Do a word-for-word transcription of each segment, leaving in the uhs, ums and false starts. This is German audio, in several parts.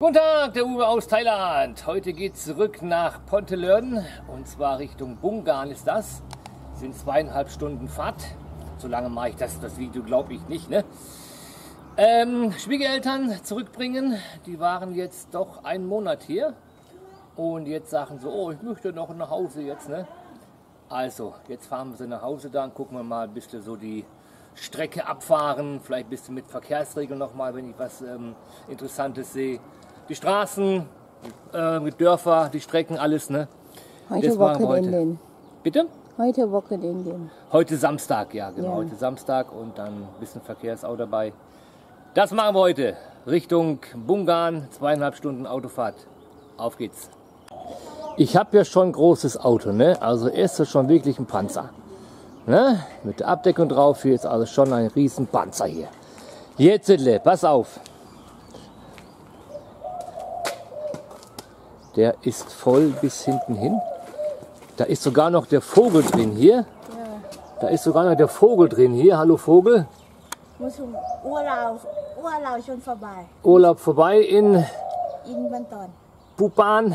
Guten Tag, der Uwe aus Thailand. Heute geht es zurück nach Pontelörden und zwar Richtung Bungan ist das. Das sind zweieinhalb Stunden Fahrt. So lange mache ich das, das Video, glaube ich nicht, ne? Ähm, Schwiegereltern zurückbringen, die waren jetzt doch einen Monat hier und jetzt sagen so, oh, ich möchte noch nach Hause jetzt, ne? Also, jetzt fahren wir sie nach Hause, dann gucken wir mal ein bisschen so die Strecke abfahren, vielleicht ein bisschen mit Verkehrsregeln nochmal, wenn ich was ähm, Interessantes sehe. Die Straßen, äh, mit Dörfer, die Strecken, alles, ne? Heute Wochenende. Bitte? Heute Wochenende. Heute Samstag, ja, genau. Ja. Heute Samstag und dann ein bisschen Verkehr ist auch dabei. Das machen wir heute. Richtung Bungan, zweieinhalb Stunden Autofahrt. Auf geht's. Ich habe ja schon ein großes Auto, ne? Also ist das schon wirklich ein Panzer. Ne? Mit der Abdeckung drauf, hier ist also schon ein riesen Panzer hier. Jetzt, pass auf. Der ist voll bis hinten hin. Da ist sogar noch der Vogel drin hier. Ja. Da ist sogar noch der Vogel drin hier. Hallo Vogel. Urlaub, Urlaub schon vorbei. Urlaub vorbei in In Banton. Pupan.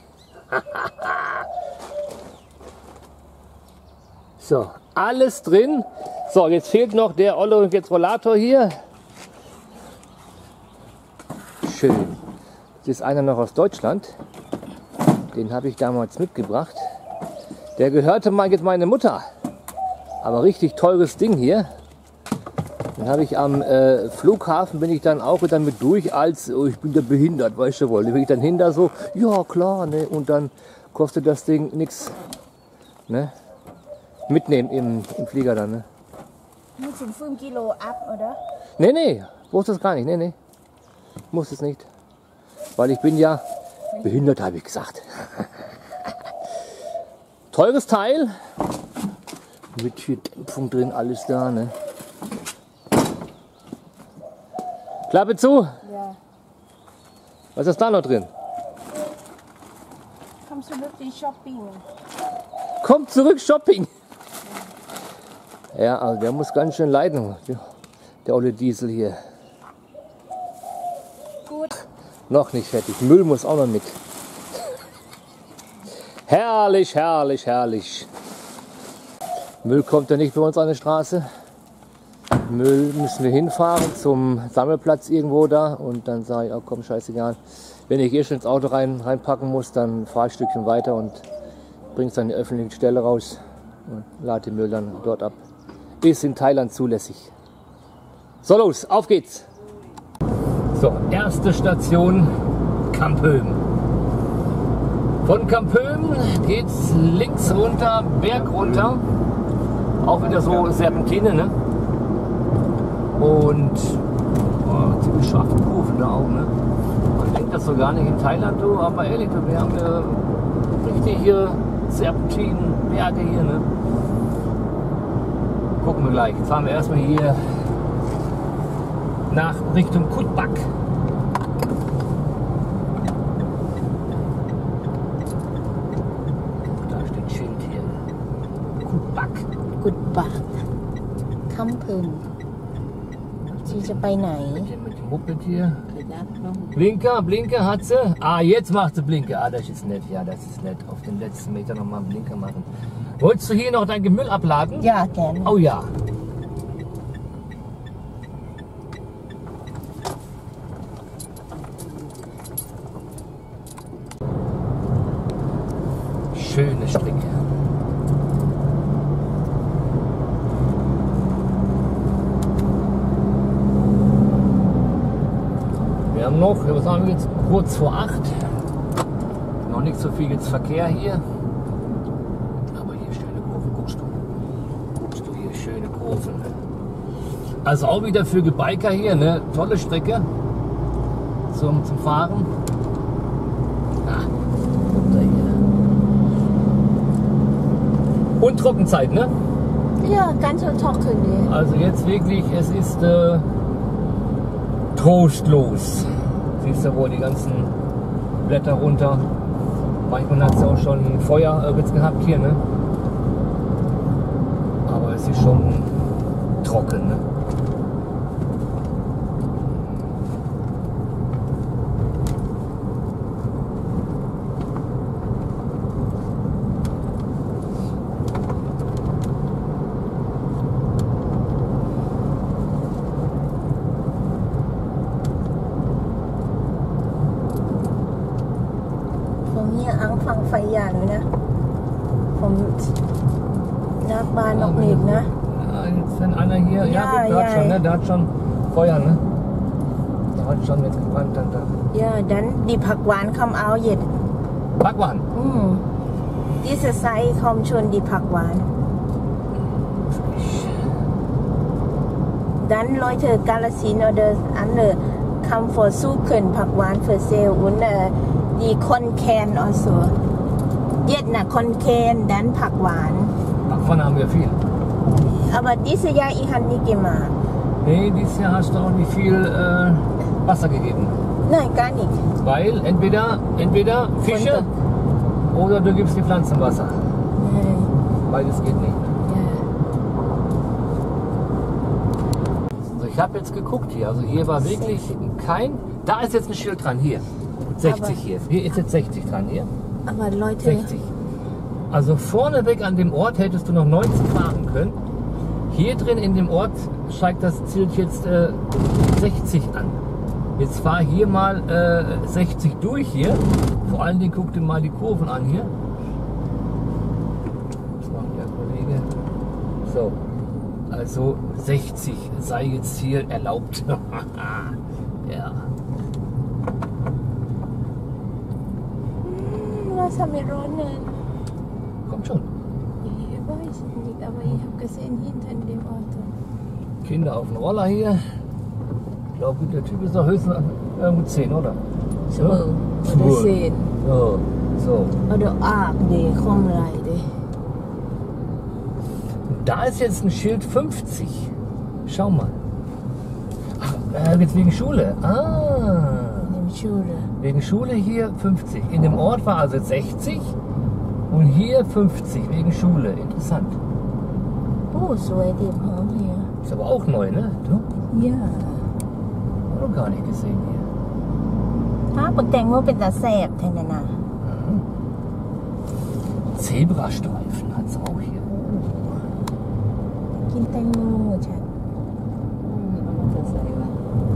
So, alles drin. So, jetzt fehlt noch der Olle und jetzt Rollator hier. Schön. Das ist einer noch aus Deutschland. Den habe ich damals mitgebracht. Der gehörte mal jetzt meine Mutter. Aber richtig teures Ding hier. Den habe ich am äh, Flughafen, bin ich dann auch wieder mit durch als, oh, ich bin ja behindert, weißt du wohl. Da bin ich dann hinter so, ja klar, ne? Und dann kostet das Ding nichts. Ne? Mitnehmen im, im Flieger dann, ne? Muss in fünf Kilo ab, oder? Nee, nee, muss das gar nicht, nee, nee. Muss es nicht. Weil ich bin ja behindert, habe ich gesagt. Teures Teil. Mit hier Dämpfung drin, alles da, ne? Klappe zu. Ja. Was ist da noch drin? Kommst du wirklich Shopping? Kommt zurück, Shopping. Ja, also der muss ganz schön leiden, der olle Diesel hier. Gut. Noch nicht fertig. Müll muss auch noch mit. Herrlich, herrlich, herrlich. Müll kommt ja nicht bei uns an der Straße. Müll müssen wir hinfahren zum Sammelplatz irgendwo da und dann sage ich, oh komm, scheißegal. Wenn ich eh schon ins Auto rein, reinpacken muss, dann fahre ich ein Stückchen weiter und bringe es dann in die öffentliche Stelle raus und lade den Müll dann dort ab. Ist in Thailand zulässig. So, los, auf geht's! So, erste Station Kampöhm. Von Kampöhm geht's links runter, Berg runter. Auch wieder so Serpentine, ne? Und oh, ziemlich scharfe Kurven da auch, ne? Man denkt das so gar nicht in Thailand, du, aber ehrlich, wir haben ja richtig hier Serpentinen, Berge hier, ne? Gucken wir gleich. Jetzt fahren wir erstmal hier nach Richtung Kutbak. Da steht Schild hier. Kutbak. Kutbak. Kampöhm. Sieจะไปไหน Mit dem Moped hier. Blinker, Blinker hat sie. Ah, jetzt macht sie Blinker. Ah, das ist nett. Ja, das ist nett. Auf den letzten Meter nochmal einen Blinker machen. Wolltest du hier noch dein Gemüll abladen? Ja, gerne. Oh ja. Schöne Strecke. Wir haben noch, was haben wir jetzt, kurz vor acht. Noch nicht so viel jetzt Verkehr hier. Aber hier schöne Kurven, guckst du. Guckst du hier schöne Kurven. Also auch wieder für Biker hier, ne? Tolle Strecke zum, zum Fahren. Ah, runter hier. Und Trockenzeit, ne? Ja, ganz so trocken. Also jetzt wirklich, es ist äh, trostlos. Siehst du wohl die ganzen Blätter runter. Manchmal hat es auch schon Feuer äh, gehabt hier, ne? Aber es ist schon trocken, ne? hier Anfang feiern นะผมนักบ้านนกนิกนะ Ja, jetzt wenn einer hier, ja, Ja, gut, der hat ja, schon, ja. ne? Der hat schon Feuer, ne? Der hat schon mit gebrannt dann da. ย่าดันดีผักหวานคำเอาเย็ด Backwaren. อืมดิสไซคอมชวนดีผักหวานดันลอยเธอกาลสินเดอร์อันเดอร์คัมฟอร์ซูเขินผักหวานเฟอร์เซลอุนเออดีคอนแคนออโซเย็ดน่ะคอนแคนดันผักหวาน Backwaren haben wir viel. aber dieses Jahr ich habe nicht gemacht Nee, dieses Jahr hast du auch nicht viel äh, Wasser gegeben. nein gar nicht Weil entweder, entweder Fische oder du gibst die Pflanzen Wasser. Nein. Beides geht nicht. Ja. Also ich habe jetzt geguckt hier, also hier war wirklich kein, da ist jetzt ein Schild dran, hier. sechzig hier. Hier ist jetzt sechzig dran, hier. aber Leute sechzig. Also vorneweg an dem Ort hättest du noch neunzig fahren können. Hier drin in dem Ort steigt das Schild jetzt äh, sechzig an. Jetzt fahr hier mal äh, sechzig durch hier. Vor allen Dingen guck dir mal die Kurven an hier. Das macht der Kollege. So, also sechzig sei jetzt hier erlaubt. Ja. was haben wir Ronnen Kommt schon. ich weiß nicht aber ich habe gesehen hinter dem Auto Kinder auf dem Roller hier. Ich glaube, der Typ ist doch höchstens irgendwo zehn, oder? so oder sehen So, so. oder arg die kommen rein Da ist jetzt ein Schild fünfzig. Schau mal. Ach, äh, jetzt wegen Schule. Ah. in der Schule Wegen Schule hier fünfzig. In dem Ort war also sechzig und hier fünfzig wegen Schule. Interessant. oh สวยดีพร้อม hier Ist aber auch neu, ne? Du? ja Hab noch gar nicht gesehen hier. ถ้าปักแตงโมเป็นตาแสบแทนนะ Mhm. Zebrastreifen hat es auch hier. กินแตงโมฉันเอามาใส่ไว้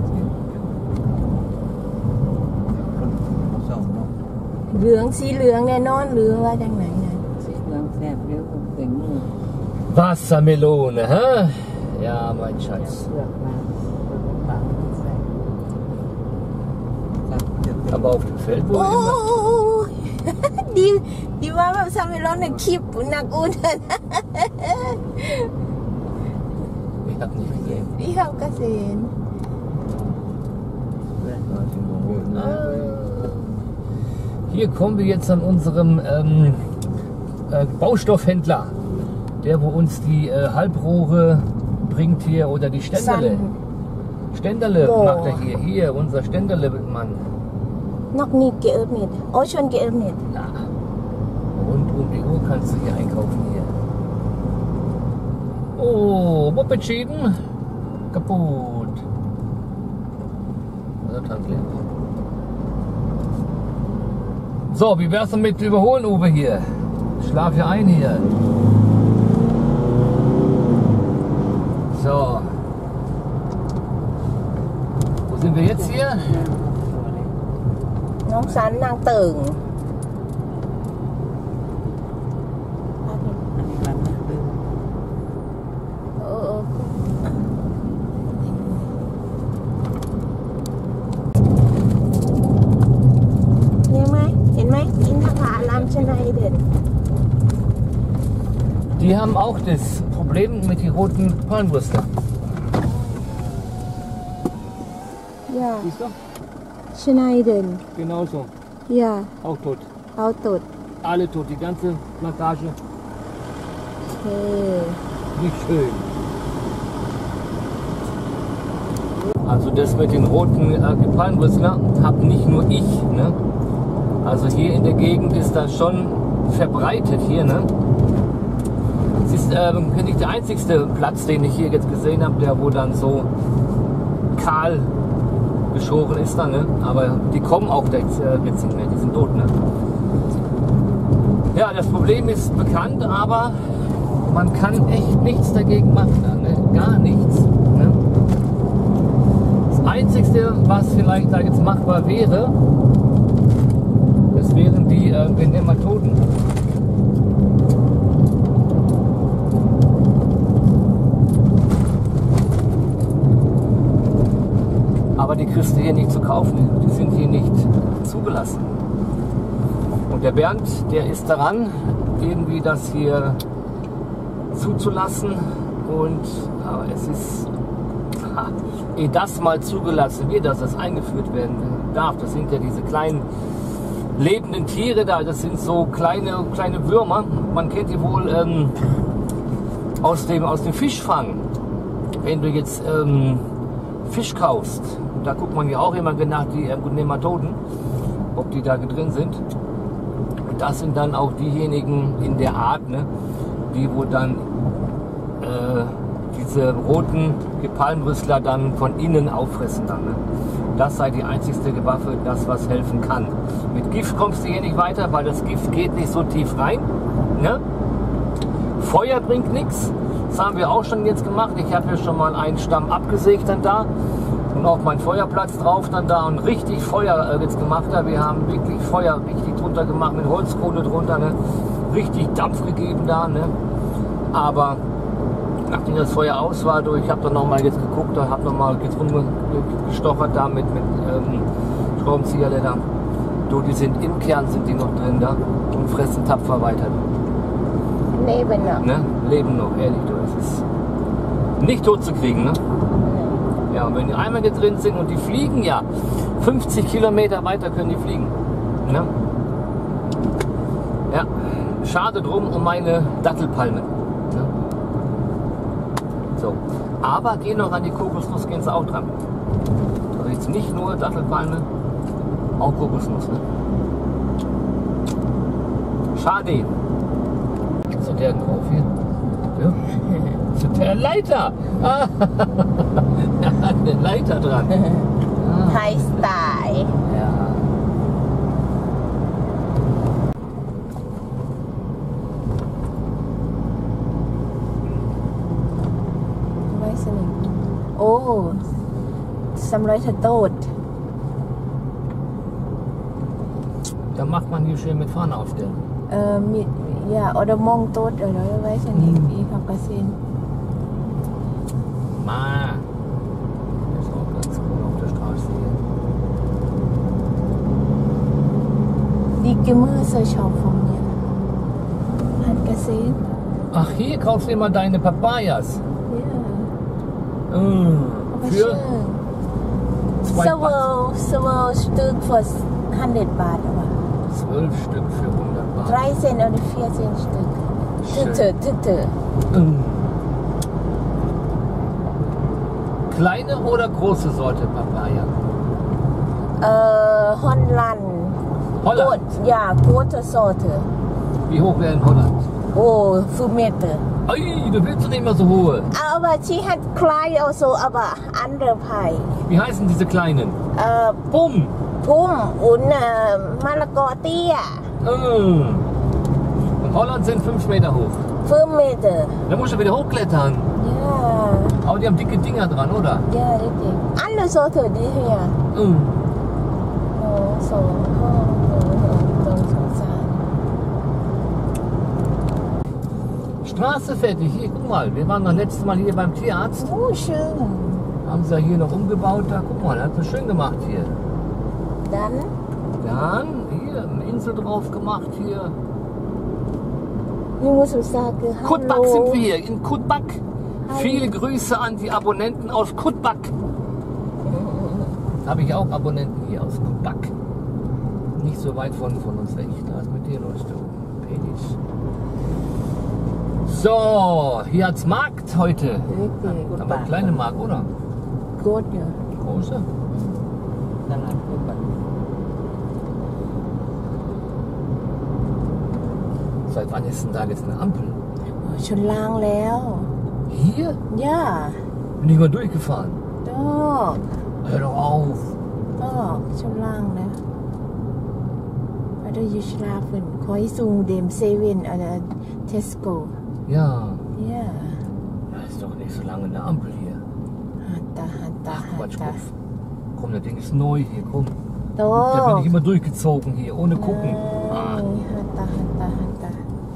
เหลืองสีเหลืองแน่นอนเหลืองว่าจังไหนนะสีเหลืองแสบเยอะเต็งมือ Wassermelone, hä? Ja, mein Schatz. เลือกมาเปล่าใส่ Aber auf dem Feld โอ้ wohl immer. ดีดีว่าแบบซาเมลอนในคลิปนักอุ่น Ich hab nicht gesehen. พี่เขาเกษตร Hier kommen wir jetzt an unserem ähm, äh, Baustoffhändler, der wo uns die äh, Halbrohre bringt hier oder die Ständerle. Ständerle Boah. macht er hier. Hier, unser Ständerle-Mann. นกนี่เกลมิดโอ้ชวนเกลมิด Na, rund um die Uhr kannst du hier einkaufen hier. Oh, Moped-Schäden. Kaputt. Also Tank leer. So, wie wär's denn mit Überholen, Uwe, hier? Schlaf hier ein hier. So. Wo sind wir jetzt hier? น้องสันนางเติ่ง เออเนี่ยไหมเห็นไหมอินทผลัมชไนเด่น Die haben auch das Problem mit den roten Palmwürsten. ย่า Siehst du? ชไนเด่น Genauso. ย่า Auch tot. เอาตุด Alle tot, die ganze Plantage. เออ Nicht schön. Also das mit den roten äh, Palmwürstler hab nicht nur ich. Ne? Also hier in der Gegend ist das schon verbreitet hier. Ne? Es ist äh, nicht der einzigste Platz, den ich hier jetzt gesehen habe, der wo dann so kahl geschoren ist. Dann, ne? Aber die kommen auch jetzt, äh, jetzt nicht mehr, die sind tot. Ne? Ja, das Problem ist bekannt, aber man kann echt nichts dagegen machen. Ne? Gar nichts. Ne? Das Einzige, was vielleicht da jetzt machbar wäre, das wären die äh, Nematoden. Aber die kriegst du hier nicht zu kaufen, die sind hier nicht zugelassen. Und der Bernd, der ist daran, irgendwie das hier zuzulassen. Und aber es ist, ha, ehe das mal zugelassen wird, dass das eingeführt werden darf, das sind ja diese kleinen lebenden Tiere da, das sind so kleine, kleine Würmer. Man kennt die wohl ähm, aus, dem, aus dem Fischfang. Wenn du jetzt ähm, Fisch kaufst, da guckt man ja auch immer nach die äh, Nematoden, ob die da drin sind. Und das sind dann auch diejenigen in der Art, ne, die wohl dann äh, diese roten Palmrüssler dann von innen auffressen dann. Ne? Das sei die einzigste Waffe, das was helfen kann. Mit Gift kommst du hier nicht weiter, weil das Gift geht nicht so tief rein. Ne? Feuer bringt nichts. Das haben wir auch schon jetzt gemacht. Ich habe hier schon mal einen Stamm abgesägt dann da und auch meinen Feuerplatz drauf dann da und richtig Feuer äh, jetzt gemacht. Da. Wir haben wirklich Feuer richtig drunter gemacht mit Holzkohle drunter. Ne? Richtig Dampf gegeben da. Ne? Aber nachdem das Feuer aus war, ich habe dann noch mal jetzt geguckt, da habe noch mal jetzt rumgestochert da mit, mit ähm, Schraubenzieherleder. Du, die sind im Kern sind die noch drin da und fressen tapfer weiter. Leben noch. Ne? Leben noch, ehrlich, du, das ist nicht tot zu kriegen, ne? Ja, und wenn die einmal hier drin sind und die fliegen ja fünfzig Kilometer weiter können die fliegen, ne? Ja, schade drum um meine Dattelpalmen. So. Aber gehen noch an die Kokosnuss, gehen sie auch dran. Also jetzt nicht nur Dattelpalme, auch Kokosnuss. Ne? Schade. Was hat der denn drauf hier? Ja? Das ist der Leiter. Ah. Er hat eine Leiter dran. Ah. Heißt da. Ja. Oh, some Leute tot. Da macht man hier schön mit Fahne aufstellen. Äh, mit, ja, oder morgen tot, oder weiß ich nicht, ich habe gesehen. Ma, das ist auch ganz cool auf der Straße hier. Die Gemüseschau von mir. Hat gesehen? Ach, hier kaufst du immer deine Papayas. Ja. Mm, für zwei Zwölf, zwölf Stück für hundert Baht, aber. Zwölf Stück für hundert Baht. dreizehn oder vierzehn Stück. Tüte, Tüte. Mm. Kleine oder große Sorte Papaya? Äh, Holland. Holland? Gut, ja, gute Sorte. Wie hoch wäre in Holland? Oh, fünf Meter. Ei, du willst doch nicht mehr so hohe. Aber sie hat klein also, aber andere Pie. Wie heißen diese kleinen? Äh, Bumm. Pum und äh, Malagotia. Mm. Und Holland sind fünf Meter hoch. fünf Meter. Da musst du wieder hochklettern. Ja, Aber die haben dicke Dinger dran, oder? ja, richtig. Alle Sorte, die hier. Mm. Oh, so. Oh, oh, oh, so sein. Straße fertig. Hier, guck mal. Wir waren das letzte Mal hier beim Tierarzt. Oh, schön. Haben sie ja hier noch umgebaut. Da, guck mal, hat es schön gemacht hier. Dann? Dann hier eine Insel drauf gemacht hier. Ich muss sagen, Kutbak hallo. sind wir hier, in Kutbak. Viele Grüße an die Abonnenten aus Kutbak. Habe ich auch Abonnenten hier aus Kutbak. Nicht so weit von, von uns weg. Da ist mit dir los, du. Penis. So, hier hat's Markt heute. Richtig. Aber kleine Markt, oder? Gut, ja. Große? Seit wann ist denn da jetzt eine Ampel? Schon langแล้ว Hier? Ja, Bin ich mal durchgefahren. ดอก Hör doch auf. ดอกschon langแล้ว Oder you schlafen ขอให้ซูงเดมเซเว่นoder Tesco Ja. Ja, Das ist doch nicht so lange eine Ampel hier. Hatta, Hatta, Ach, Quatsch, Hatta. Kopf. Komm, das Ding ist neu hier, komm. Oh. Da bin ich immer durchgezogen hier, ohne gucken. Ah. Hatta, hatta, hatta.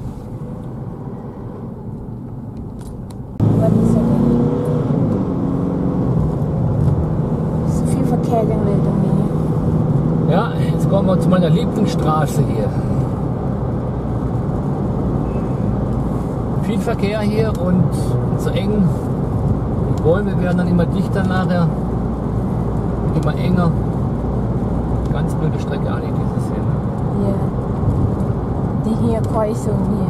Was ist das denn? So viel Verkehrจังเลยตรงนี้ Ja, jetzt kommen wir zu meiner Lieblingsstraße hier. Viel Verkehr hier und so eng. Die Bäume werden dann immer dichter nachher. Immer enger. Ganz blöde Strecke eigentlich dieses hier. Ne? Ja. Die hier Kreuzung hier.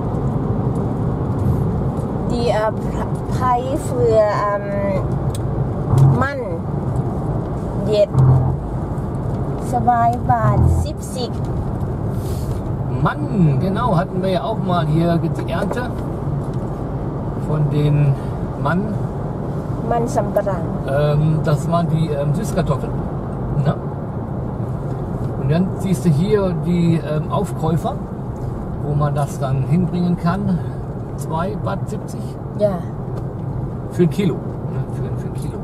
Die äh, Preis für ähm, Mann jetzt zwei Baht siebzig. Mann, genau, hatten wir ja auch mal hier die Ernte von den Mann. Mann Samparang. Ähm, das waren die ähm, Süßkartoffeln. Ne? Und dann siehst du hier die ähm, Aufkäufer, wo man das dann hinbringen kann. zwei Baht siebzig Ja. für ein Kilo. Ne? Für, für ein Kilo.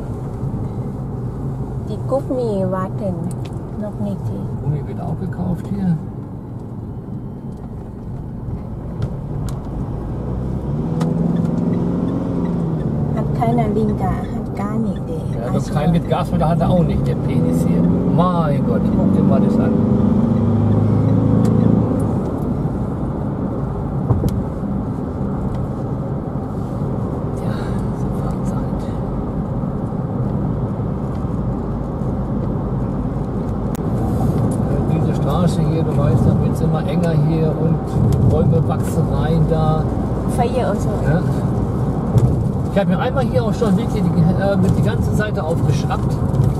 Die Gummi warten noch nicht hier. Gummi wird auch gekauft hier. Hat keiner Linker, hat gar nicht. Der. Ja, also kein mit Gasfeuer hat er auch nicht, der Penis hier. Mein Gott, guck dir mal das an. Ja, so fahren sie halt. Diese Straße hier, du weißt, da wird es immer enger hier und Bäume wachsen rein da. Feier und so. Ja. Ich habe mir einmal hier auch schon wirklich die, äh, mit die ganze Seite aufgeschraubt,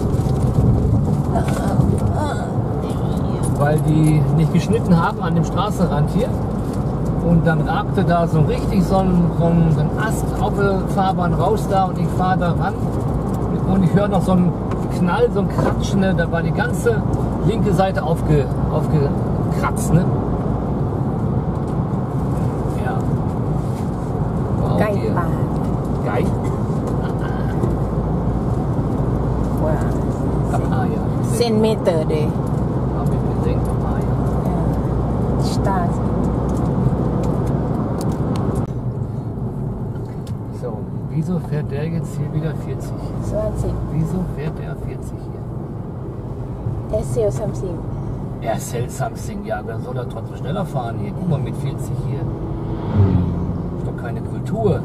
weil die nicht geschnitten haben an dem Straßenrand hier. Und dann ragte da so richtig so ein, so ein, so ein Ast auf der Fahrbahn raus da und ich fahre da ran und ich höre noch so einen Knall, so ein Kratschen, ne? Da war die ganze linke Seite aufge, aufgekratzt. Ne? Ja. Wow, Geil. hier. Geil? Papaya. Zentimeter deh. Haben wir gesehen, Papaya. Ja. Straße. So, wieso fährt der jetzt hier wieder vierzig? zwanzig. Wieso fährt der vierzig hier? Er sell something. Er hält something, ja, dann soll er trotzdem schneller fahren hier. Guck mal, mit vierzig hier. Ist doch keine Kultur.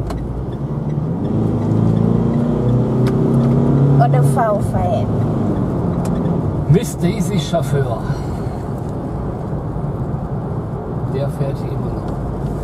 Oder V-Fan. Miss Daisy Chauffeur. Der fährt hier immer noch.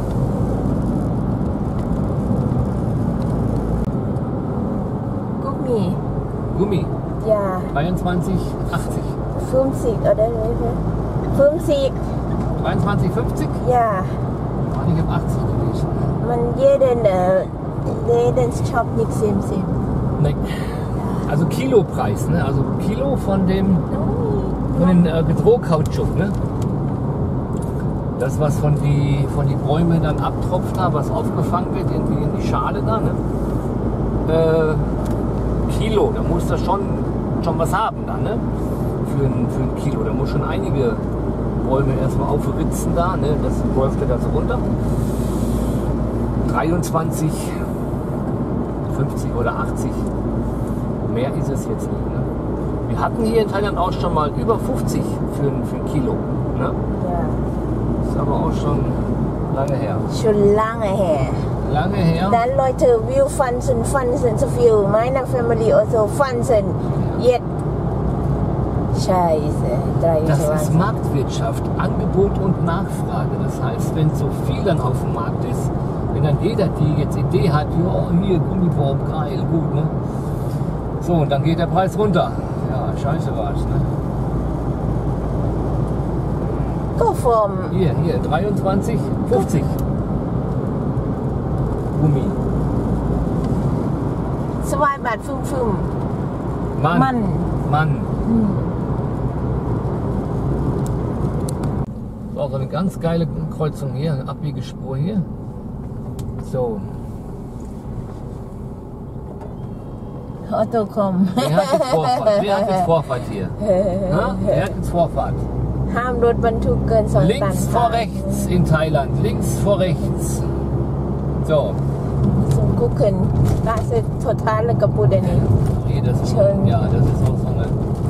Gummi. Gummi. Ja. dreiundzwanzig achtzig. fünfzig oder fünfzig. dreiundzwanzig fünfzig? Ja. War nicht im achtzig gewesen. Man jeden, äh, jeden Shop nicht sim sim. Nee. Also Kilopreis, ne? Also Kilo von dem von den äh, Bedrohkautschuk, ne? Das, was von die von die Bäume dann abtropft, da, was aufgefangen wird in die, in die Schale da, ne? Äh, Kilo, da muss das schon schon was haben da, ne? Für ein, für ein Kilo, da muss schon einige Bäume erstmal aufritzen da, ne? Das läuft ja da so runter. dreiundzwanzig, fünfzig oder achtzig. Mehr ist es jetzt nicht. Ne? Wir hatten hier in Thailand auch schon mal über fünfzig für ein, für ein Kilo. Ne? Ja. Ist aber auch schon lange her. Schon lange her. Lange her. Dann Leute will Pfanzen, Pfanzen so viel. Meine Family also Pfanzen. Jetzt. Scheiße. Das ist dreiundzwanzig. Marktwirtschaft, Angebot und Nachfrage. Das heißt, wenn so viel dann auf dem Markt ist, wenn dann jeder die jetzt Idee hat, ja, hier Gummibaum, geil, gut, ne? So, und dann geht der Preis runter. Ja, scheiße war's, ne? Go from Hier, hier, dreiundzwanzig fünfzig. Gummi. zwei Baht fünfzig. Mann. Mann. Mann. Hm. So, so eine ganz geile Kreuzung hier, eine Abbiegespur hier. So. Autocom. Wer hat jetzt Vorfahrt? Wer hat jetzt Vorfahrt hier? Ha? Wer hat jetzt Vorfahrt? ห้ามรถบรรทุกเกินสองตัน Links vor rechts in Thailand. Links vor rechts. So. Zum Gucken. Das ist totale Gebäude nicht. Nee, das ist, Schön. ja, das ist auch so eine.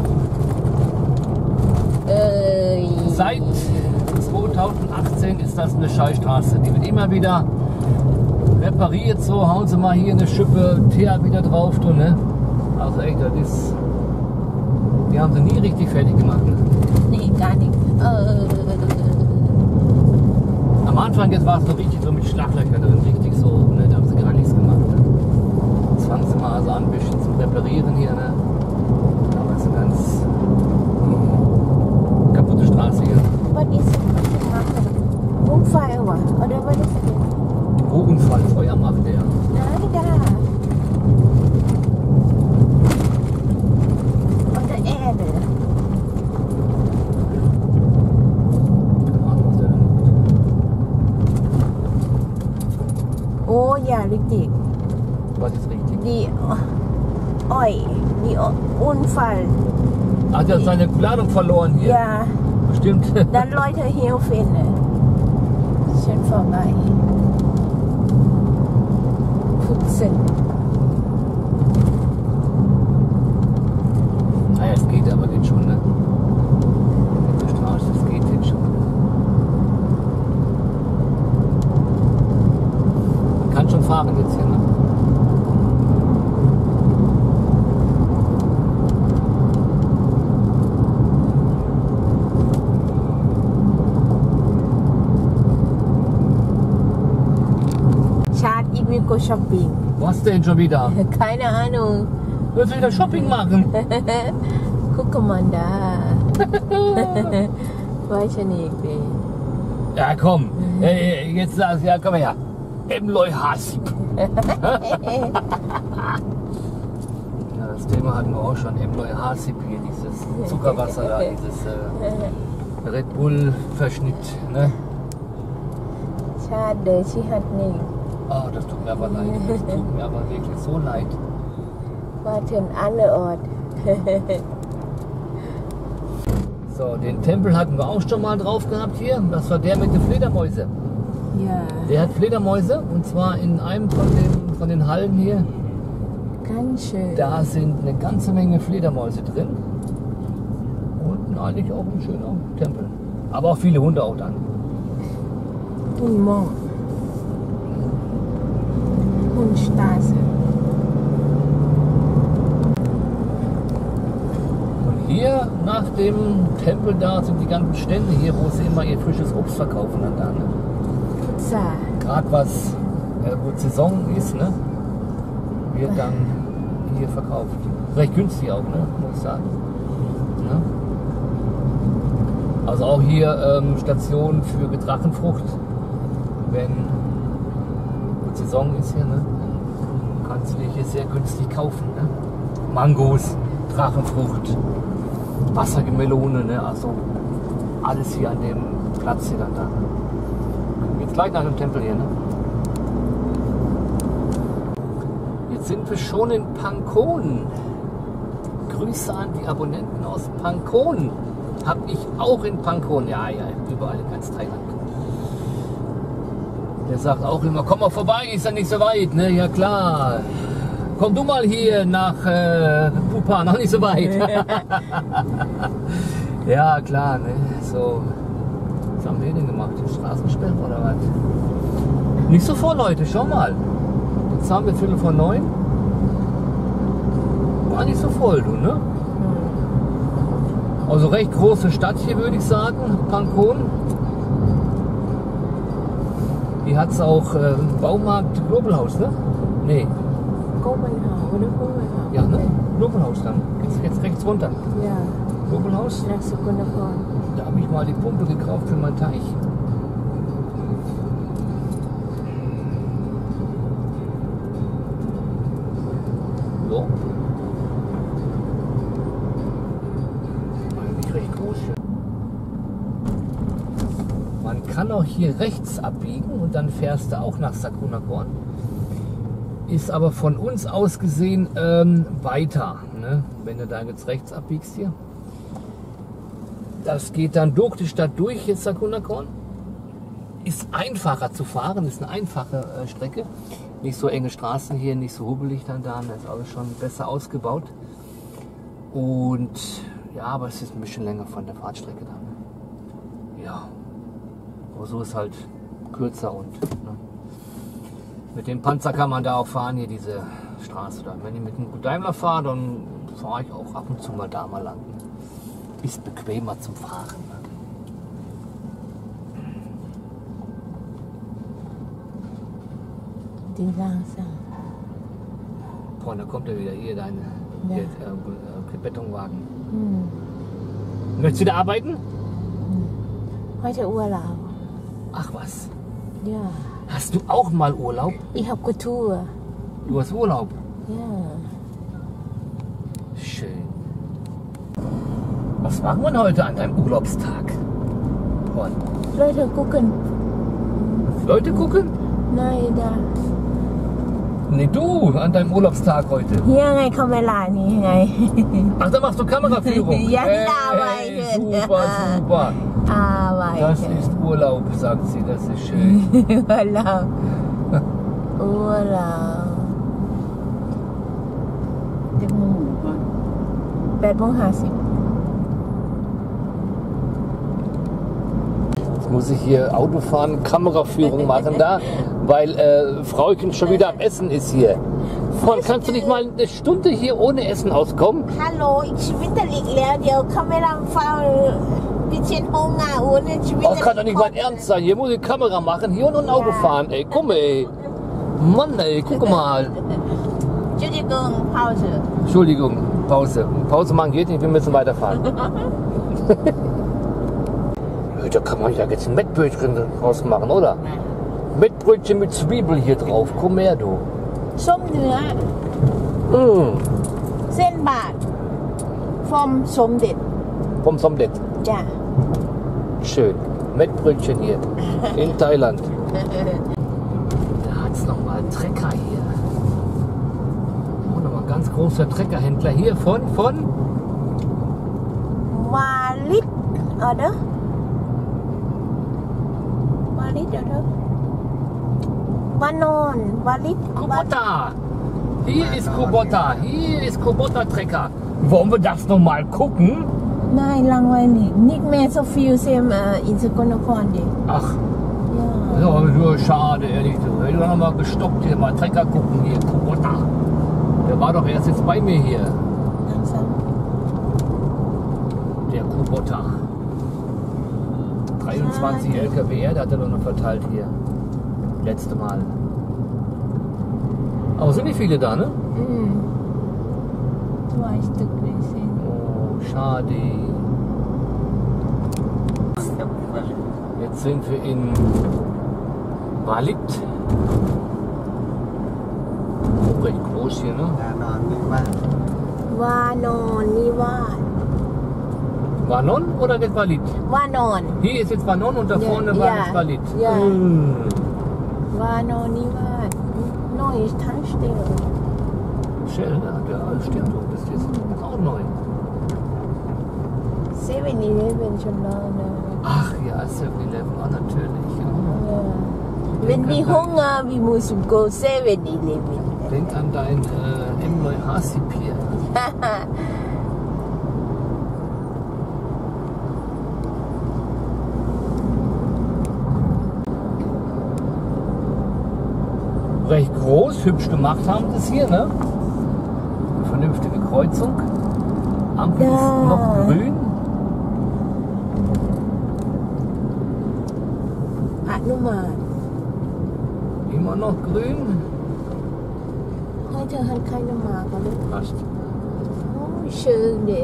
Äh, Seit zweitausendachtzehn ist das eine Scheißstraße. Die wird immer wieder repariert. So, hauen sie mal hier eine Schippe Teer wieder drauf. Du, ne? Also echt, das ist. Die haben sie nie richtig fertig gemacht. Ne? nee, gar nicht. Äh, Am Anfang jetzt war es so richtig so mit Schlaglöchern drin, richtig so, ne, da haben sie gar nichts gemacht. Ne? Jetzt fangen sie mal so an, ein bisschen zum Reparieren hier, ne? Aber es ist eine ganz kaputte Straße hier. was ist das machen? Unfall, wa? Oder was ist das? Wo Unfall, Feuer macht der. Nein, da. Oder Erde. Keine Ahnung, was der da macht. Oh ja, richtig. Was ist richtig? Die Oi, die Unfall. Hat er seine Ladung verloren hier? Ja, Bestimmt. dann Leute helfen. Schön vorbei. Putzen. Naja, es geht aber geht schon, ne? Mit der Straße, es geht jetzt schon. Man kann schon fahren jetzt hier, ne? Chart, ich will go shopping. Was denn schon wieder? Keine Ahnung. Willst du wieder Shopping machen? Guck mal da. Weiß ich nicht. ey. Ja, komm. Äh, Jetzt sagst du, ja, komm her. Emloy Hasip. Ja, das Thema hatten wir auch schon. Emloy Hasip hier, dieses Zuckerwasser da, dieses äh, Red Bull Verschnitt. Ne? Schade, sie hat nicht. Oh, das tut mir aber leid. Das tut mir aber wirklich so leid. Warถึง andere Ort. So, den Tempel hatten wir auch schon mal drauf gehabt hier. Das war der mit den Fledermäuse. Ja, Der hat Fledermäuse und zwar in einem von den, von den Hallen hier. ganz schön. Da sind eine ganze Menge Fledermäuse drin. Und eigentlich auch ein schöner Tempel. Aber auch viele Hunde auch dann. Hundmong. Hundstraße. Und hier nach dem Tempel da sind die ganzen Stände hier, wo sie immer ihr frisches Obst verkaufen dann da. Ne? Pizza. Gerade was, äh, wo Saison ist, ne? Wird dann hier verkauft. Recht günstig auch, ne? Muss ich sagen. Ne? Also auch hier ähm, Station für Drachenfrucht. Wenn Saison ist hier, ne? Kannst du dir hier sehr günstig kaufen, ne? Mangos, Drachenfrucht, Wassermelone, ne? Also alles hier an dem Platz hier dann da. Jetzt gleich nach dem Tempel hier, ne? Jetzt sind wir schon in Pankon. Grüße an die Abonnenten aus Pankon. Hab ich auch in Pankon. Ja, ja, überall in ganz Thailand. Der sagt auch immer, komm mal vorbei, ist ja nicht so weit, ne? Ja klar. Komm du mal hier nach äh, Pupa, noch nicht so weit. Ja klar, ne? So. Was haben wir denn gemacht? Die Straßensperre oder was? Nicht so vor, Leute, schau mal. Jetzt haben wir Viertel vor neun. War nicht so voll, du, ne? Also recht große Stadt hier, würde ich sagen, Pankon. Hier hat es auch äh, Baumarkt Globelhaus, ne? Nee. Globelhaus, oder Globelhaus? Ja, ne? Globelhaus dann. Jetzt, jetzt rechts runter. Ja, Globelhaus. nach Sukunapon. Da habe ich mal die Pumpe gekauft für meinen Teich. So. Eigentlich recht groß hier. Man kann auch hier rechts abbiegen und dann fährst du auch nach Sakunakorn. Ist aber von uns aus gesehen ähm, weiter. Ne? Wenn du da jetzt rechts abbiegst hier. Das geht dann durch die Stadt durch, jetzt Sakunnakorn. Ist einfacher zu fahren, ist eine einfache äh, Strecke. Nicht so enge Straßen hier, nicht so hubelig dann da. Das ist alles schon besser ausgebaut. Und ja, aber es ist ein bisschen länger von der Fahrtstrecke dann. Ja, aber so ist halt kürzer und ne? Mit dem Panzer kann man da auch fahren, hier diese Straße da. Wenn ich mit einem Daimler fahre, dann fahre ich auch ab und zu mal da mal lang. Ist bequemer zum Fahren. Ne? Die langsam. Boah, da kommt er wieder hier, dein Ja. hier, äh, Betonwagen. Hm. Möchtest du da arbeiten? Heute Urlaub. Ach was. Ja. Hast du auch mal Urlaub? Ich habe Kultur. Du hast Urlaub. Ja. Schön. Was machen wir heute an deinem Urlaubstag? Boah. Leute gucken. Leute gucken? Nein, da. Nee, du an deinem Urlaubstag heute. Hier ไง Kamera นี่ไง Ach, da machst du Kameraführung. Ja, hey, arbeiten. super, super. อาไว้ Das ist Urlaub, sagt sie. Das ist schön. Urlaub Urlaub จะโมงก่อนแปดโมงห้าสิบ Jetzt muss ich hier Autofahren, Kameraführung machen da, weil äh, Frauchen schon wieder am Essen ist hier. Von, kannst du nicht mal eine Stunde hier ohne Essen auskommen? ฮัลโหลอีกชีวิตตะลิกแล้วเดี๋ยวเขาไม่รับฟังพิเชนโฮงอ่ะโอ้เนี่ยชีวิต Oh, kann doch nicht mein Ernst sein. Hier muss ich Kamera machen, hier und ein Auto fahren. Ey, guck mal, ey. Mann, ey, guck mal. จุดกึ่ง Pause Entschuldigung, Pause. Pause machen geht nicht, wir müssen weiterfahren. Da kann man ja jetzt ein Mettbrötchen draus machen, oder? Mettbrötchen mit Zwiebel hier drauf. Komm her, du. ส้มเนื้อ Mm, เส้นบาทฟอมสมเด็จ vom Somdet. จ้ะ Schön. Mettbrötchen hier. In Thailand. Da hat es nochmal einen Trecker hier. Oh, nochmal ein ganz großer Treckerhändler hier von, von วาลิดเออเด้อวาลิดเด้อเด้อวานอนวาลิด Kubota. Hier ist Kubota. Hier ist Kubota Trecker. Wollen wir das nochmal gucken? นายลังไว้นี่นิกแม่โซฟิลเซมเอ่ออินสกลนครดิ Ach, ย่า ja, nur schade, ehrlich. Du hättest doch nochmal gestoppt hier, mal Trecker gucken hier. Kubota. Der war doch erst jetzt bei mir hier. ลังซ้ Der Kubota. dreiundzwanzig L K W Erde hat er doch noch verteilt hier. Letzte Mal. Aber sind nicht viele da, ne? ำอืมทวายสตึกเลยเซน Oh, schade. Jetzt sind wir in Balit. Oh, recht groß hier, ne? งานนอนไม่ว่างวานอนนิวาส Wanon oder das Balit? วานอน Hier ist jetzt Wanon und da Ja, vorne war ja, das Balit. ja. Mm. วานอนนิวาสน้อยทั้งสเตล Shell, ne? Ja, stimmt. Du bist jetzt auch neu. เซเว่นอีเลฟเว่นชนเราเนอะ Ach ja, seven eleven, oh, natürlich. Ja. Wenn wir Hunger, wir müssen go seven eleven. Denk an dein äh, M neun Hasip hier. Recht groß, hübsch gemacht haben das hier, ne? Eine vernünftige Kreuzung. Ampel Ja. ist noch grün. อนุมาน Immer noch grün. ให้เธอหันใครนมาก็เลย Passt. โอ้ยเชิงเด้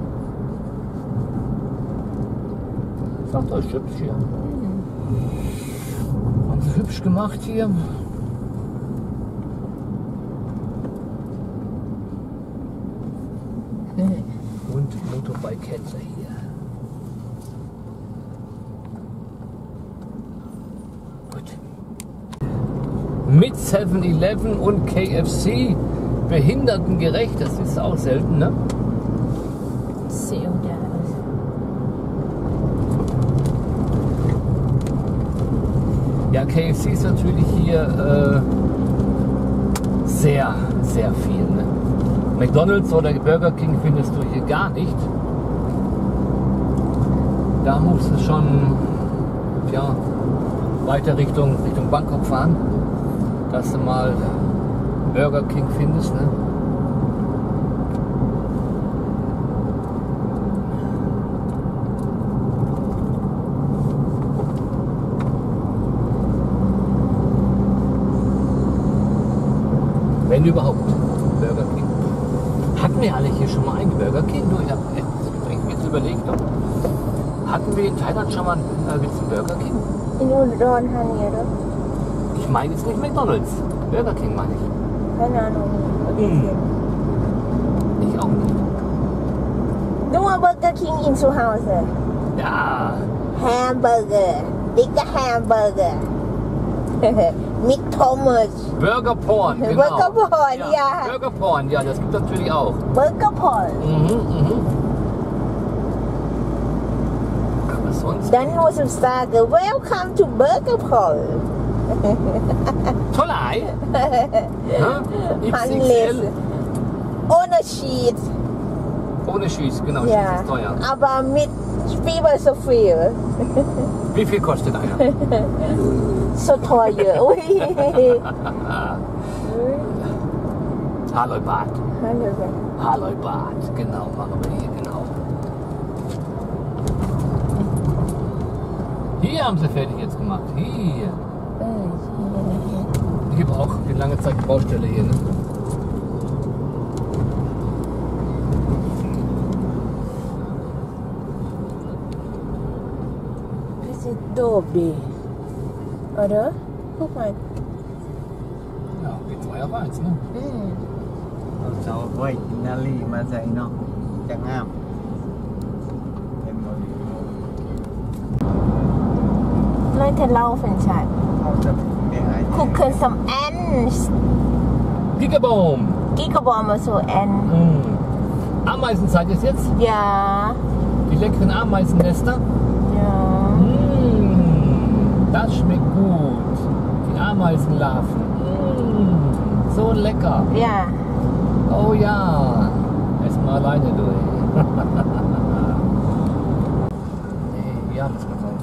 Sagt euch hübsch hier. Haben sie hübsch gemacht hier. Und Motorbike-Händler hier. Gut. mit seven eleven und K F C behindertengerecht. Das ist auch selten, ne? Seoul. Ja, K F C ist natürlich hier äh, sehr, sehr viel. Ne? McDonald's oder Burger King findest du hier gar nicht. Da musst du schon ja, weiter Richtung, Richtung Bangkok fahren, dass du mal Burger King findest. Ne? Wenn überhaupt, Burger King. Hatten wir alle hier schon mal einen Burger King? Du, ich habe jetzt überlegt, ne? Hatten wir in Thailand schon mal einen äh, Burger King? In Udon Thani, oder? Ich meine jetzt nicht McDonald's. Burger King meine ich. Keine Ahnung. Hm. Ich auch nicht. Nur Burger King in Zuhause. Ja. Hamburger. Dicker Hamburger. Mit Pommes. Burger Porn, genau. Burger Porn, ja. Burger Porn, ja, das gibt es natürlich auch. Burger Porn. Mhm, mhm. Aber sonst... Dann musst du sagen, welcome to Burger Porn. Tolle Ei. X X Handless. L. Ohne Cheese. Ohne Schieß, genau, Ja. Schieß ist teuer. Aber mit Zwiebeln so viel. Wie viel kostet einer? So teuer. Ui. Hallo Bad. Hallo. Hallo Bad, genau, machen wir hier, genau. Hier haben sie fertig jetzt gemacht, hier. Ich habe auch eine lange Zeit die Baustelle hier, ne? Das ist doof, die. Oder? Guck mal. Ja, geht zwei auf eins, ne? Mm. เอาเสาไว้กินนาลีมาใส่เนาะจะงามเป็นบริโภค Leute laufen schon. เขาจะไม่หาย Gucken zum Ernst. Gigaboom! Gigabomber so N. Mm. Ameisenzeit ist jetzt. Ja. Die leckeren Ameisennester. Ja. Mm. Das schmeckt gut. Die Ameisenlarven. Mm. So lecker. Ja. Oh ja. Ess mal alleine durch. Nee, ja, das kann sein.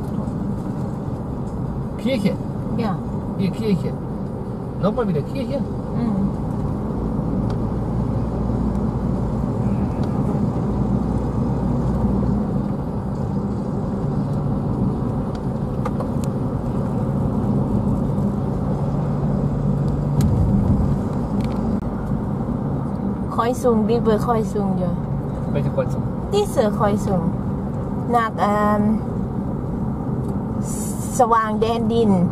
Kirche. Ja. Hier Kirche. Nochmal wieder Kirche. Mm. Kreuzung, liebe Kreuzung, ja. Welche Kreuzung? Diese Kreuzung. Nach ähm, Swang Dendin. Mm.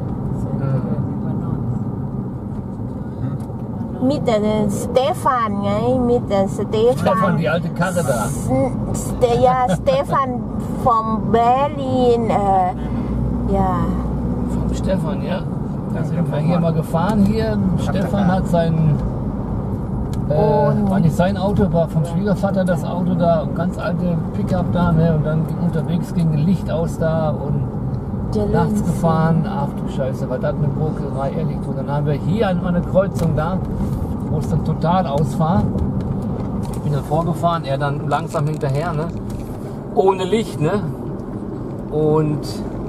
Mit der Stefan, gell? Mit der Stefan. Stefan, die alte Karre da. Ste ja, Stefan von Berlin. Äh, ja. Vom Stefan, ja. Da sind wir hier mal gefahren. Hier, Stefan hat sein, äh, Und- war nicht sein Auto, war vom Schwiegervater das Auto da, ganz alte Pickup da, ne? Und dann unterwegs ging ein Licht aus da und nachts gefahren. Ach du Scheiße, war das eine Burgerei, ehrlich. Und dann haben wir hier an einer Kreuzung da, wo es dann total ausfahr. Ich bin dann vorgefahren, er dann langsam hinterher, ne? Ohne Licht, ne? Und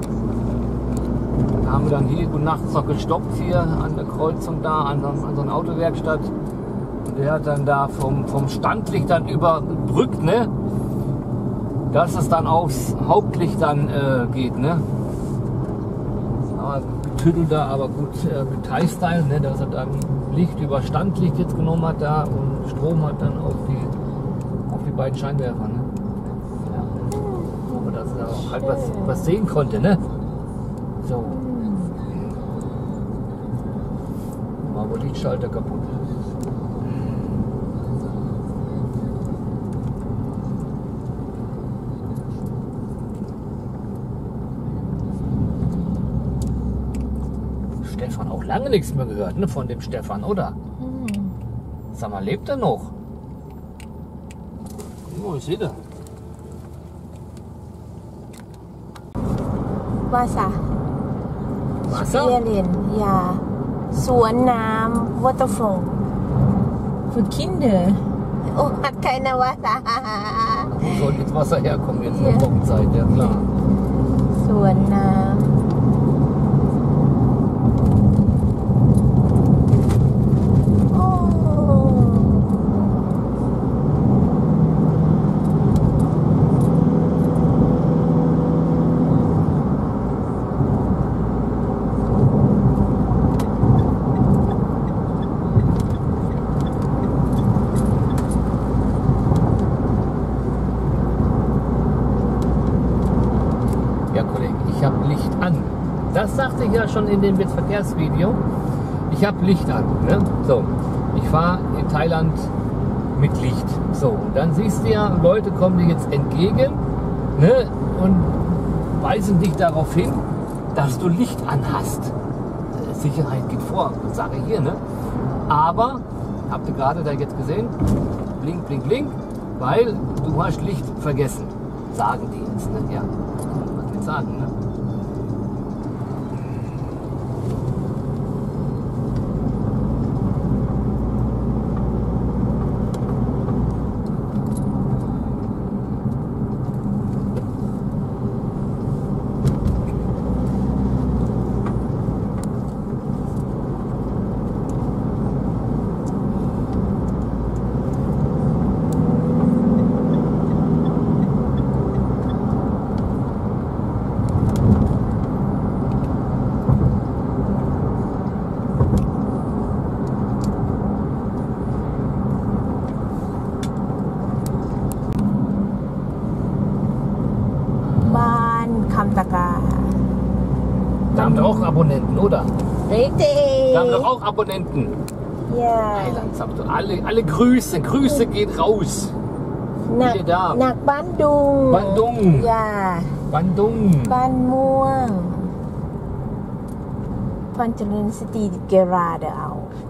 da haben wir dann hier gut nachts noch gestoppt hier an der Kreuzung da, an, an so einer Autowerkstatt. Und der hat dann da vom, vom Standlicht dann überbrückt, ne? Dass es dann aufs Hauptlicht dann äh, geht, ne? Aber getüdelt da, aber gut äh, mit Thai-Style, ne? Dass er dann Licht über Standlicht jetzt genommen hat da und Strom hat dann auf die, auf die beiden Scheinwerfer, ne? Ja. Aber dass er auch halt was, was sehen konnte, ne? So. War wohl Lichtschalter kaputt. Stefan auch lange nichts mehr gehört, ne, von dem Stefan, oder? Hm. Sag mal, lebt er noch? Oh, ich sehe da. Wasser. Wasser? Spielen, ja. สวนน้ำ Waterfall. Für Kinder. Oh, hat keiner Wasser. Wo soll jetzt Wasser herkommen jetzt in Ja. der Trockenzeit? Ja klar. สวนน้ำ โอ้ Ja, Kollege, ich habe Licht an. Das sagte ich ja schon in dem Verkehrsvideo. Ich habe Licht an. Ne? So, ich fahre in Thailand mit Licht. So, und dann siehst du ja, Leute kommen dir jetzt entgegen, ne? Und weisen dich darauf hin, dass du Licht an hast. Sicherheit geht vor, sage ich hier. Ne? Aber, habt ihr gerade da jetzt gesehen, blink, blink, blink, weil du hast Licht vergessen. Sagen die jetzt. Ne? Ja, was wir sagen. Ne? Da haben wir auch Abonnenten, oder? Richtig. Da haben wir auch Abonnenten. Ja. Thailand, sagt du, alle, alle Grüße, Grüße geht raus. หนัก Viele da. หนักบ้านดุง Bandung. อย่า Bandung. บ้านม่วงพันเจริญสตรีเกราเดเอา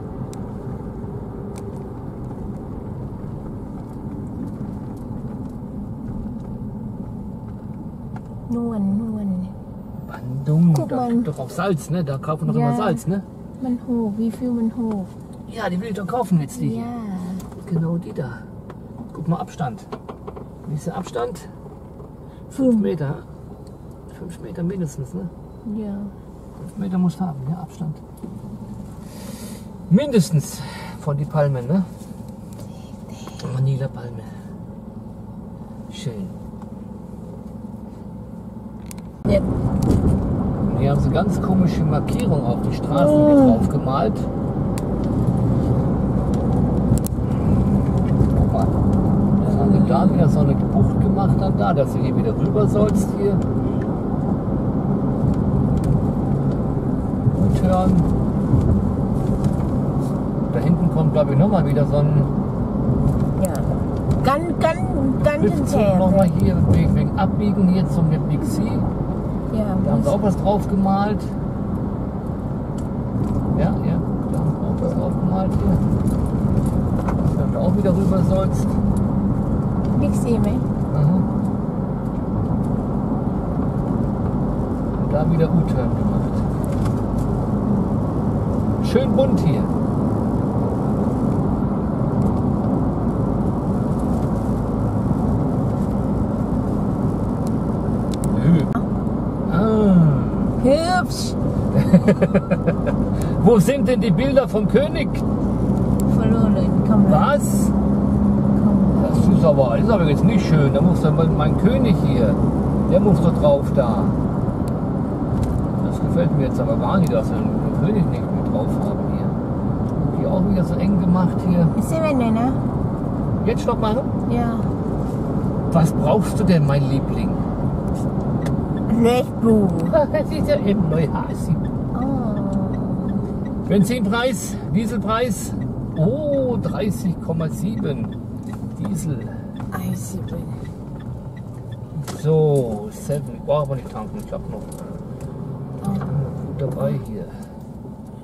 นวลนวล Bandung. Guck Da mal. gibt doch auch Salz, ne? Da kaufen doch Ja. immer Salz, ne? มันหูwie viel มันหู Ja, die will ich doch kaufen jetzt, die. ย่า Genau die da. Guck mal, Abstand. Wie ist der Abstand? ฟึ่ม Fünf Meter. Fünf Meter mindestens, ne? อย่า Fünf Meter muss haben, ja, Abstand. Mindestens von die Palmen, ne? Manila Palme. Schön. เด็ด Und hier haben sie ganz komische Markierungen auf die Straßen Mm. mit drauf gemalt. Guck mal. Das haben sie da wieder so eine Bucht gemacht dann da, dass du hier wieder rüber sollst hier. Und hören. Da hinten kommt, glaube ich, nochmal wieder so ein อย่ากันกันกันจนแฉ Schriftzug ก nochmal hier wegen, wegen Abbiegen hier zum Big C. อย่า Da haben sie auch was drauf gemalt. Ja, ja, da haben sie auch was drauf gemalt hier. Dass du auch wieder rüber sollst. บิ๊กซีไหม Aha. Und da wieder U-Turn gemacht. Schön bunt hier. Nö. Ah. Hübsch. Wo sind denn die Bilder vom König? Follow เลยคำว่า Was? Das ist aber, das ist aber jetzt nicht schön. Da muss dann mal mein König hier. Der muss doch drauf da. Das gefällt mir jetzt aber gar nicht, dass wir den König nicht mit drauf haben hier. Hier auch wieder so eng gemacht hier. เซเว่นเลยนะ Jetzt stopp machen. อย่า Was brauchst du denn, mein Liebling? เลดบลู Das ist ja eben Neuhasi. อ๋อ Benzinpreis, Dieselpreis. Oh, dreißig Komma sieben. Diesel. ไอซีเป็น So, sieben. Brauchen wir nicht tanken, ich hab noch. อ๋อ Gut dabei hier.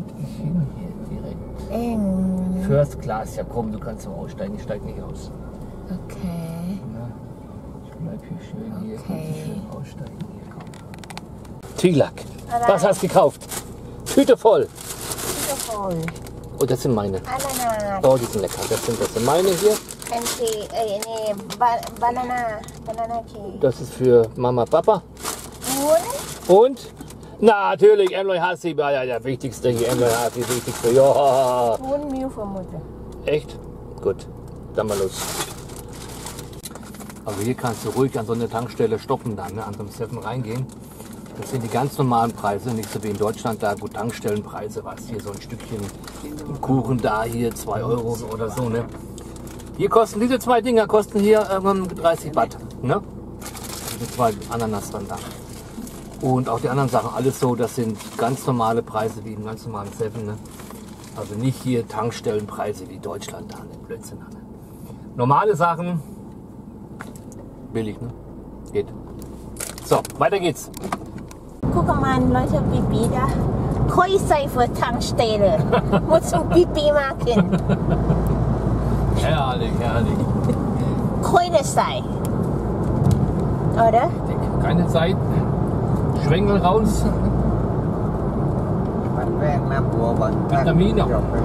ich hin hier direkt? Eng. First Class, ja komm, du kannst doch aussteigen, ich steig nicht aus. Okay. Na, ich bleib hier schön hier, Okay. kannst du schön aussteigen hier, komm. Tilak, Alright. was hast du gekauft? Tüte voll. Beautiful. Oh, das sind meine. Ananas. Oh, die sind lecker. Das sind, das sind meine hier. Pancake, ey, nee, ba Banana. Banana Cake. Das ist für Mama, Papa. Und? Und natürlich Emloy Hassi, ja, ja, der wichtigste hier. Emloy Hassi, wichtigste. Ja. Und Milch für Mutter. Echt? Gut. Dann mal los. Also hier kannst du ruhig an so eine Tankstelle stoppen dann, ne? An so einem Seven reingehen. Das sind die ganz normalen Preise, nicht so wie in Deutschland, da gut Tankstellenpreise, was hier so ein Stückchen Kuchen da, hier zwei Euro oder so, ne? Hier kosten diese zwei Dinger, kosten hier ähm, dreißig Baht, ne? Die zwei Ananas dann da. Und auch die anderen Sachen, alles so, das sind ganz normale Preise wie im ganz normalen Seven, ne? Also nicht hier Tankstellenpreise wie Deutschland da, ne? Blödsinn, ne? Normale Sachen, billig, ne? Geht. So, weiter geht's. Guck mal, Leute, Pipi da. Koi sei für Tankstelle. Muss zum Pipi machen. Herrlich, herrlich. Koi das sei. Oder? Keine Zeit. Schwengel raus. มันแรกน้ำบัววันวิตามินเหรอ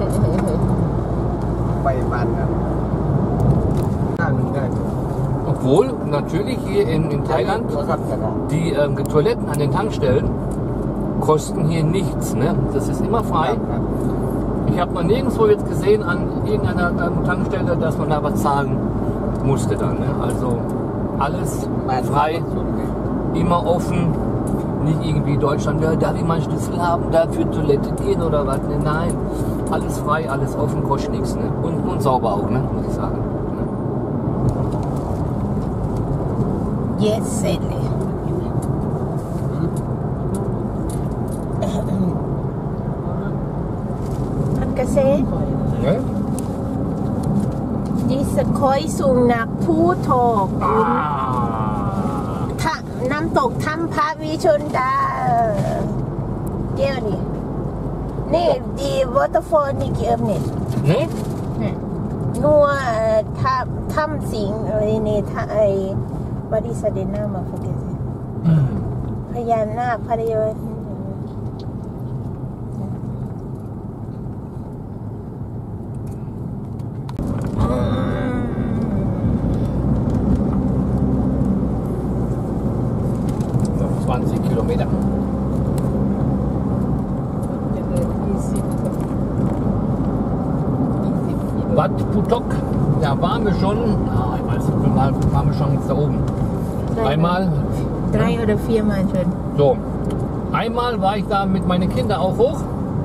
ไปบ้านกันข้างนึงได้ Obwohl natürlich hier in, in Thailand โทรศัพท์กันนะ die ähm, Toiletten an den Tankstellen kosten hier nichts. Ne? Das ist immer frei. Ich habe noch nirgendwo jetzt gesehen an irgendeiner ähm, Tankstelle, dass man da was zahlen musste dann. Ne? Also alles frei, immer offen. Nicht irgendwie Deutschland, ja, darf ich mal einen Schlüssel haben, da für Toilette gehen oder was? Ne? Nein, alles frei, alles offen, kostet nichts. Ne? Und, und sauber auch, ne? Muss ich sagen. Yes, Sally. Hat gesehen? Ne? Diese Koi สูงนักผู้ทอกคุณ Ah. ถ้าน้ำตกถ้ำพระวิชุนดาเกี่ยวนี่นี่ดีวอเตอร์ฟอลนี่เกี่ยวนี่ Ne? นัวถ้ำถ้ำสิงอะไรนี่ถ้าไอ้บริษัทเดน่ามาฟังกันสิพญานาคพระเยา zwanzig Kilometer. Bad Phutok, da waren wir schon, ah, ich weiß nicht, wie mal waren wir schon jetzt da oben. Einmal, drei oder viermal schon. so, einmal war ich da mit meinen Kindern auch hoch.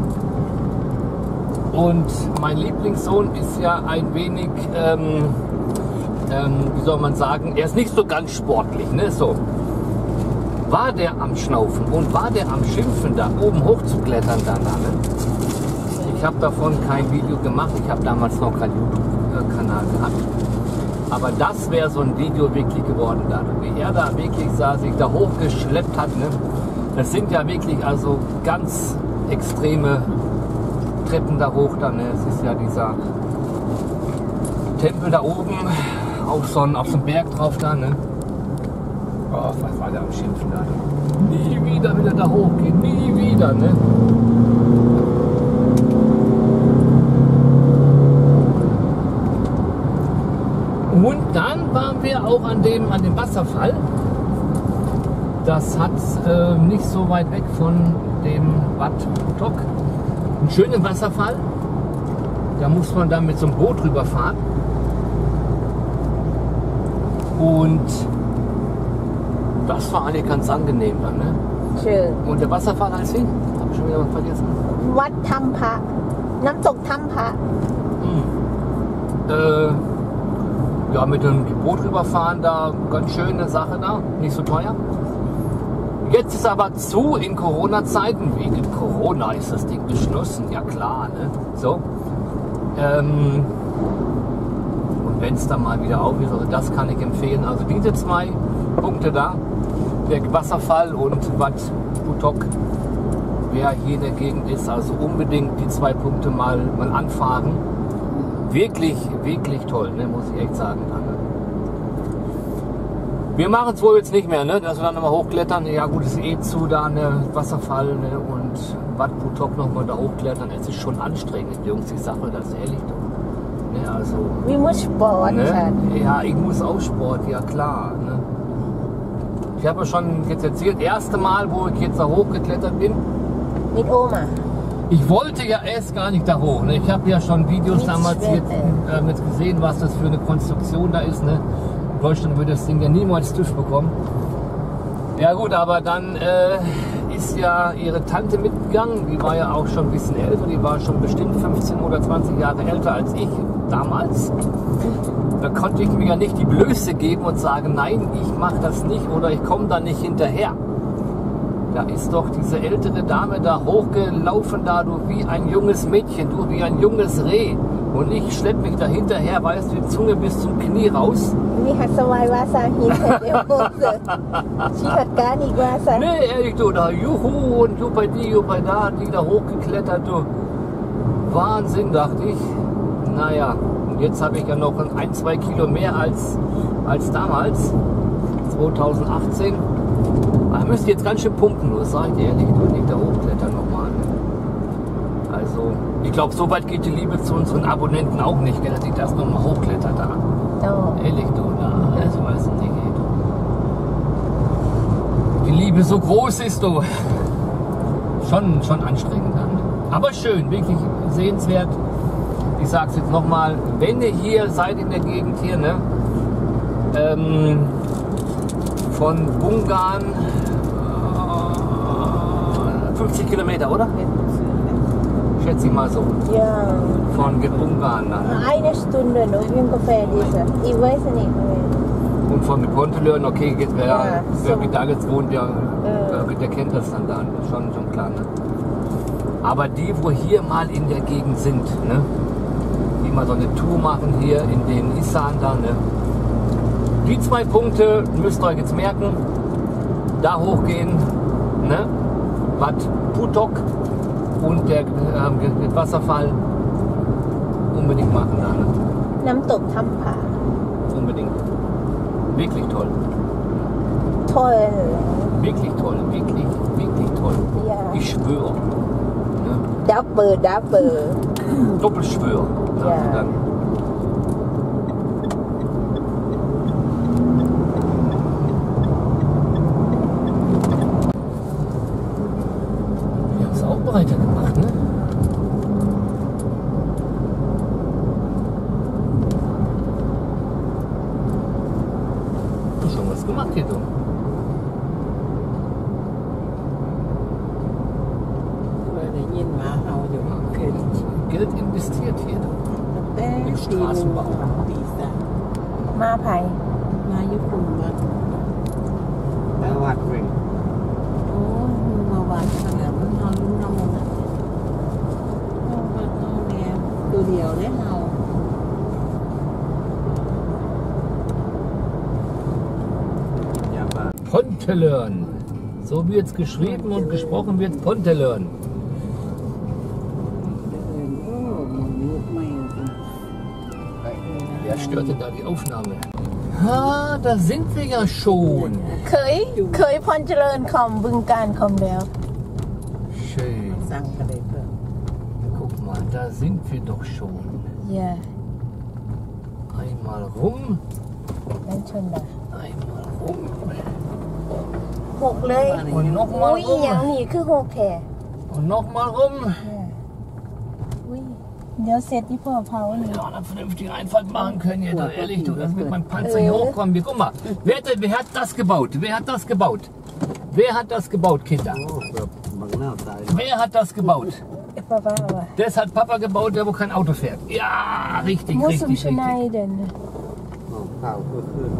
Und mein Lieblingssohn ist ja ein wenig, ähm, ähm, wie soll man sagen, er ist nicht so ganz sportlich, ne, so. War der am Schnaufen und war der am Schimpfen, da oben hoch zu klettern dann, ne? Ich habe davon kein Video gemacht, ich habe damals noch keinen YouTube-Kanal gehabt. Aber das wäre so ein Video wirklich geworden, da, wie er da wirklich sah, sich da hochgeschleppt hat. Ne? Das sind ja wirklich also ganz extreme Treppen da hoch. Dann, ne? Es ist ja dieser Tempel da oben, auf so einem auf so einem Berg drauf da. Ne? Oh, was war der am Schimpfen da? Nie wieder wieder da hochgehen, nie wieder. Ne? Und dann waren wir auch an dem, an dem Wasserfall. Das hat äh, nicht so weit weg von dem Bad Phutok. Einen schönen Wasserfall. Da muss man dann mit so einem Boot rüberfahren. Und das war eigentlich ganz angenehm dann, ne? Schön. Und der Wasserfall heißt wie? Hab ich schon wieder was vergessen. วัดถ้ำพระน้ำตกถ้ำพระ Hm. Äh, ja, mit dem Boot rüberfahren, da ganz schöne Sache da, nicht so teuer. Jetzt ist aber zu in Corona-Zeiten, wegen Corona ist das Ding geschlossen, ja klar, ne? So. Ähm, und wenn es dann mal wieder auf ist, also das kann ich empfehlen. Also diese zwei Punkte da, der Wasserfall und Bad Phutok, wer hier in der Gegend ist, also unbedingt die zwei Punkte mal, mal anfahren. Wirklich, wirklich toll, ne, muss ich echt sagen. Wir machen es wohl jetzt nicht mehr, ne, dass wir dann nochmal hochklettern. Ja gut, es ist eh zu, da eine Wasserfall, ne, und Wat Phu Thok nochmal da hochklettern. Es ist schon anstrengend, Jungs, ich sage das ehrlich. Ne, also, Wie muss Sport, ne? Schatz? Ja, ich muss auch Sport, ja klar. Ne. Ich habe ja schon jetzt erzählt, das erste Mal, wo ich jetzt da hochgeklettert bin. Mit Oma. Ich wollte ja erst gar nicht da hoch. Ne. Ich habe ja schon Videos Mit damals Schwede. jetzt, äh, mit gesehen, was das für eine Konstruktion da ist. Ne. In Deutschland würde das Ding ja niemals TÜV bekommen. Ja gut, aber dann äh, ist ja ihre Tante mitgegangen. Die war ja auch schon ein bisschen älter. Die war schon bestimmt fünfzehn oder zwanzig Jahre älter als ich damals. Da konnte ich mir ja nicht die Blöße geben und sagen, nein, ich mache das nicht oder ich komme da nicht hinterher. Da ist doch diese ältere Dame da hochgelaufen, da du wie ein junges Mädchen, du wie ein junges Reh. Und ich schlepp mich da hinterher, weißt du, die Zunge bis zum Knie raus. Wie hat so mal Wasser hinter der Hose? Sie hat gar nicht Wasser. Nee, ehrlich, du, da juhu und du bei die, du bei da, die da hochgeklettert, du. Wahnsinn, dachte ich. Naja, und jetzt habe ich ja noch ein, zwei Kilo mehr als, als damals, zweitausendachtzehn. Da müsst ihr jetzt ganz schön pumpen, das sage ich dir ehrlich, du, nicht da hochklettern nochmal. Also, ich glaube, so weit geht die Liebe zu unseren Abonnenten auch nicht, gell, dass ich das nochmal hochklettert da. Oh. Ehrlich, du, da, also weiß ich nicht, ey, du. Die Liebe so groß ist, du. Schon, schon anstrengend dann. Aber schön, wirklich sehenswert. Ich sag's jetzt nochmal, wenn ihr hier seid in der Gegend hier, ne, ähm, von Bungan, äh, fünfzig Kilometer, oder? Schätze ich mal so. Ja. Von Bungan dann. Eine Stunde noch ungefähr diese. Ich weiß nicht mehr. Und von Pontelörn, okay, jetzt wer, Ja, wer so. wie da jetzt wohnt, der, Ja. der, der kennt das dann da. Schon, schon klar. Ne? Aber die, wo hier mal in der Gegend sind, ne? Die mal so eine Tour machen hier in den Isan da, ne? Die zwei Punkte müsst ihr euch jetzt merken. Da hochgehen, ne? Wat Phu Thok und der, äh, der Wasserfall unbedingt machen da. Ne? น้ำตกถ้ำผา Unbedingt. Wirklich toll. toll. Wirklich toll. Wirklich, wirklich toll. Ja. Ich schwöre. Ne? Double, double. Doppelschwör. Ne? Ja. Dann wir haben es auch breiter gemacht, ne? Schon was gemacht hier, du. Geld investiert hier, du. แต่ Im Straßenbau. ตีสามมาไผ่มาญี่ปุ่นมาแล้ววัดเว้ยโอ้มือมาวัดมาแล้วมันนอนรุ่นนอนนะเอามาเอาเนี่ยตัวเดียวได้เฮายาบ้า Pontelörn. So wird es geschrieben und gesprochen wird Pontelörn. โอ้มันยุบไม่ Wer stört denn da die Aufnahme? Ha, da sind wir ja schon. เคย เคยพรเจริญคอมบึงการคอมแล้ว Schön. สั่งกันเลยเพื่อน Guck mal, da sind wir doch schon. อย่า Einmal rum, นั่นชนดา einmal rum หกเลย und อุ้ nochmal ยอย่าง rum นี้คือหกแค่ und nochmal rum. อุ้ยเดี๋ยวเสร็จที่พ่อเผานี่ Ja, dann vernünftig Einfahrt machen können hier, du, ehrlich, du, das mit meinem Panzer hier hochkommen. Wir, guck mal, wer, hat- wer hat das gebaut? Wer hat das gebaut? Wer hat das gebaut, Kinder? โอ้แบบบางหน้าตาย Wer hat das gebaut? ป้าป้าว่า Das hat Papa gebaut, der wo kein Auto fährt. Ja, richtig, มุส richtig, ลิมช richtig. นายเดินมองข้าวเพื่อขึ้น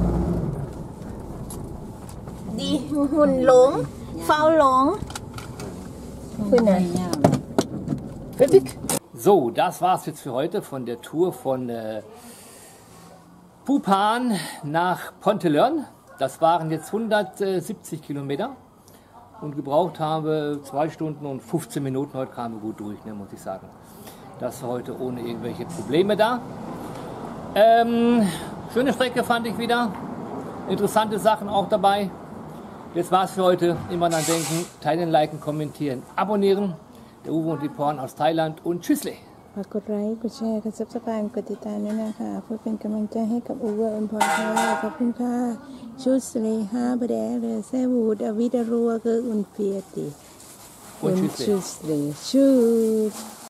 ดีหุ่นหลงเฝ้าหลงคุณน่ะ Fertig? So, das war's jetzt für heute von der Tour von äh, Phu Phan nach Pontelörn. Das waren jetzt hundertsiebzig Kilometer. Und gebraucht haben wir zwei Stunden und fünfzehn Minuten. Heute kamen wir gut durch, ne, muss ich sagen. Das war heute ohne irgendwelche Probleme da. Ähm, schöne Strecke fand ich wieder. Interessante Sachen auch dabei. Das war's für heute. Immer dran denken, teilen, liken, kommentieren, abonnieren. Der Uwe und die Porn aus Thailand und Tschüssle. ฝากกดไลค์กดแชร์กด ซับสไครบ์ กดติดตามด้วยนะคะเพื่อเป็นกำลังใจให้กับอูเวอร์อันพรค่ะขอบคุณค่ะชุดสเลฮาบะแดเลยเซวูดอวิดารัวเกออุนเฟียติ Und und Tschüssle. Tschüssle. Tschüss.